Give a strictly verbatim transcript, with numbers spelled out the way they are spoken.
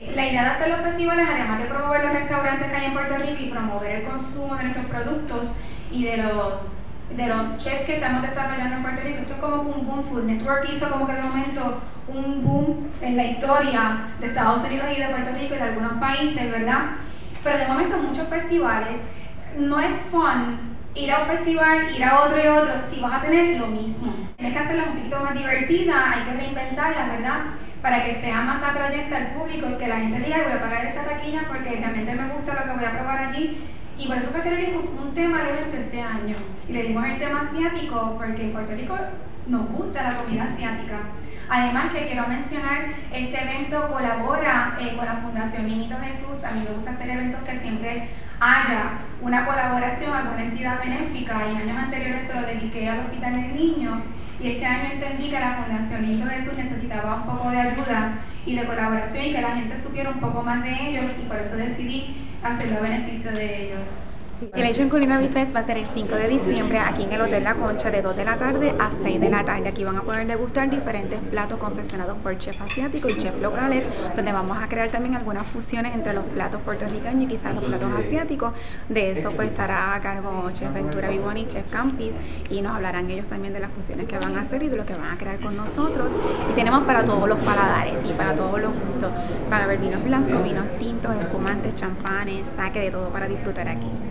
La idea de hacer los festivales, además de promover los restaurantes que hay en Puerto Rico y promover el consumo de nuestros productos y de los, de los chefs que estamos desarrollando en Puerto Rico, esto es como un boom. Food Network hizo como que de momento un boom en la historia de Estados Unidos y de Puerto Rico y de algunos países, ¿verdad? Pero de momento muchos festivales, no es fun ir a un festival, ir a otro y otro, si vas a tener lo mismo. Tienes que hacerla un poquito más divertida, hay que reinventarla, ¿verdad? Para que sea más atrayente al público y que la gente diga, voy a pagar esta taquilla porque realmente me gusta lo que voy a probar allí. Y por eso fue que le dimos un tema al evento este año. Y le dimos el tema asiático porque en Puerto Rico nos gusta la comida asiática. Además que quiero mencionar, este evento colabora eh, con la Fundación Niñito Jesús. A mí me gusta hacer eventos que siempre haya una colaboración, alguna entidad benéfica, y en años anteriores se lo dediqué al Hospital del Niño, y este año entendí que la Fundación Niñito Jesús necesitaba un poco de ayuda y de colaboración y que la gente supiera un poco más de ellos, y por eso decidí hacerlo a beneficio de ellos. El Asian Culinary Fest va a ser el cinco de diciembre aquí en el Hotel La Concha de dos de la tarde a seis de la tarde. Aquí van a poder degustar diferentes platos confeccionados por chefs asiáticos y chefs locales, donde vamos a crear también algunas fusiones entre los platos puertorriqueños y quizás los platos asiáticos. De eso pues estará a cargo Chef Ventura Vivoni y Chef Campis, y nos hablarán ellos también de las fusiones que van a hacer y de lo que van a crear con nosotros. Y tenemos para todos los paladares y para todos los gustos. Van a haber vinos blancos, vinos tintos, espumantes, champanes, saque, de todo para disfrutar aquí.